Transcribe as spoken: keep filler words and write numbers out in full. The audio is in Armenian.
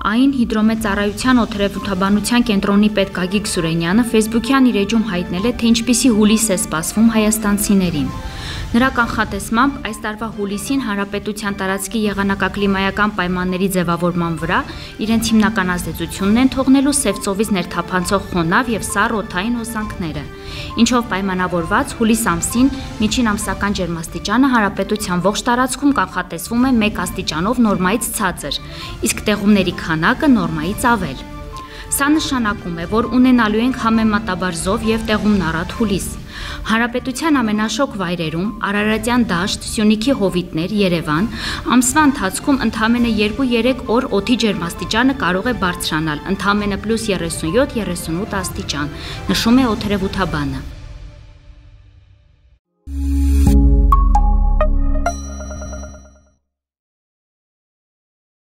Այն հիդրոմեծառայության օդերևութաբանության կենտրոնի պետ Գագիկ Սուրենյանը Facebook-յան իր էջում հայտնել է, թե ինչպիսի հուլիս է սպասվում հայաստանցիներին։ Նրա կանխատեսմամբ այս տարվա հուլիսին հանրապետության տարածքի եղանակակլիմայական պայմանների ձևավորման վրա իրենց հիմնական ազդեցությունն են թողնելու Սև ծովից ներթափանցող խոնավ եւ սառ օդային հոսանքները, ինչով պայմանավորված հուլիս ամսին միջին ամսական ջերմաստիճանը հանրապետության ողջ տարածքում կանխատեսվում է մեկ աստիճանով նորմայից ցածր, իսկ տեղումների քանակը նորմայից ավել։ Սա նշանակում է, որ ունենալու ենք համեմատաբար զով եւ տեղումն առատ հուլիս։ Հանրապետության ամենաշոգ վայրերում Արարատյան դաշտ, Սյունիքի հովիտներ, Երևան ամսվա ընթացքում ընդամենը երկու-երեք օր օդի ջերմաստիճանը կարող է բարձրանալ ընդամենը պլյուս երեսունյոթ երեսունութ աստիճան, նշում է օդերևութաբանը։